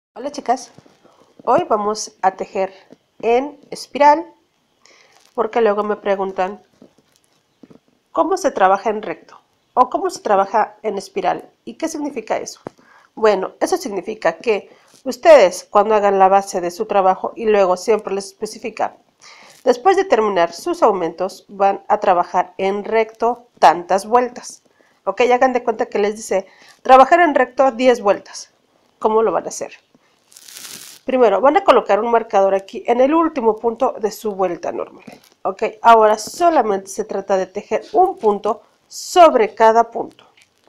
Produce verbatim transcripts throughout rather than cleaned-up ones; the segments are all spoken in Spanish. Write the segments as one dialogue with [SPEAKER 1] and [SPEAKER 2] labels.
[SPEAKER 1] Hola chicas, hoy vamos a tejer en espiral porque luego me preguntan cómo se trabaja en recto o cómo se trabaja en espiral y qué significa eso. Bueno, eso significa que ustedes cuando hagan la base de su trabajo y luego siempre les especifica, después de terminar sus aumentos van a trabajar en recto tantas vueltas. Ok, hagan de cuenta que les dice trabajar en recto diez vueltas. ¿Cómo lo van a hacer? Primero, van a colocar un marcador aquí en el último punto de su vuelta normal. Ok, ahora solamente se trata de tejer un punto sobre cada punto.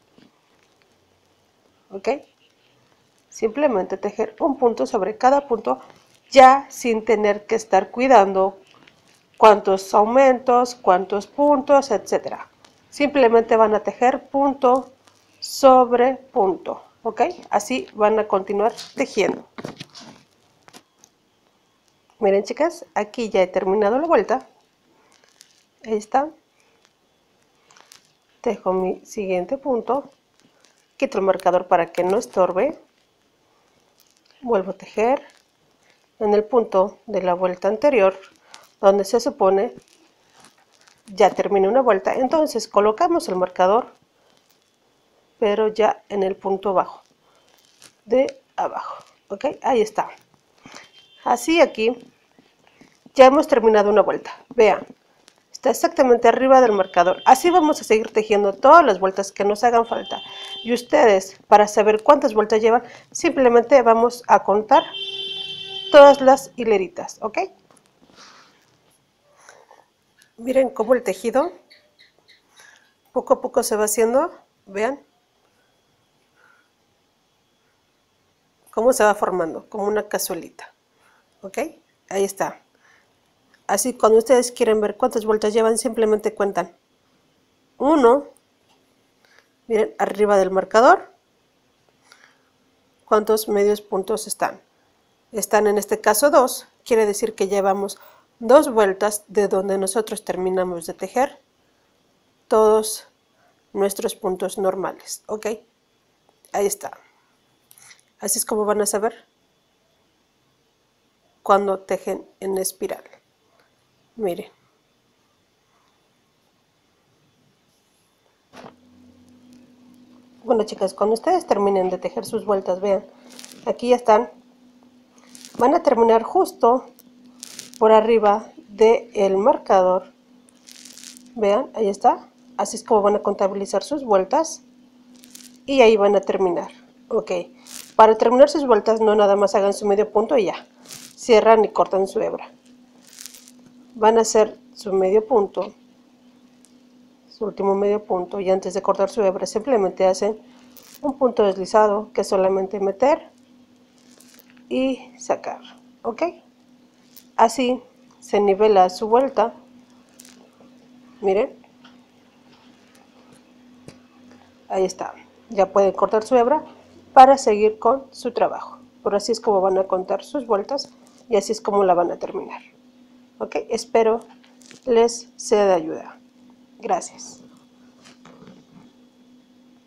[SPEAKER 1] Ok, simplemente tejer un punto sobre cada punto ya sin tener que estar cuidando cuántos aumentos, cuántos puntos, etcétera. Simplemente van a tejer punto sobre punto. Ok, así van a continuar tejiendo. Miren chicas, aquí ya he terminado la vuelta. Ahí está. Tejo mi siguiente punto. Quito el marcador para que no estorbe. Vuelvo a tejer en el punto de la vuelta anterior, donde se supone ya terminé una vuelta. Entonces colocamos el marcador, pero ya en el punto bajo de abajo. Ok, ahí está. Así aquí ya hemos terminado una vuelta. Vean. Está exactamente arriba del marcador. Así vamos a seguir tejiendo todas las vueltas que nos hagan falta. Y ustedes, para saber cuántas vueltas llevan, simplemente vamos a contar todas las hileritas, ¿ok? Miren cómo el tejido poco a poco se va haciendo. Vean cómo se va formando, como una cazuelita, ¿ok? Ahí está. Así cuando ustedes quieren ver cuántas vueltas llevan, simplemente cuentan uno. Miren, arriba del marcador, cuántos medios puntos están. Están en este caso dos, quiere decir que llevamos dos vueltas de donde nosotros terminamos de tejer todos nuestros puntos normales, ¿ok? Ahí está. Así es como van a saber cuando tejen en espiral. Miren. Bueno chicas, cuando ustedes terminen de tejer sus vueltas, vean, aquí ya están. Van a terminar justo por arriba del marcador. Vean, ahí está. Así es como van a contabilizar sus vueltas. Y ahí van a terminar. Ok. Para terminar sus vueltas, no nada más hagan su medio punto y ya. Cierran y cortan su hebra. Van a hacer su medio punto, su último medio punto, y antes de cortar su hebra simplemente hacen un punto deslizado, que es solamente meter y sacar. Ok. Así se nivela su vuelta. Miren. Ahí está. Ya pueden cortar su hebra para seguir con su trabajo. Pero así es como van a contar sus vueltas y así es como la van a terminar. Ok, espero les sea de ayuda. Gracias.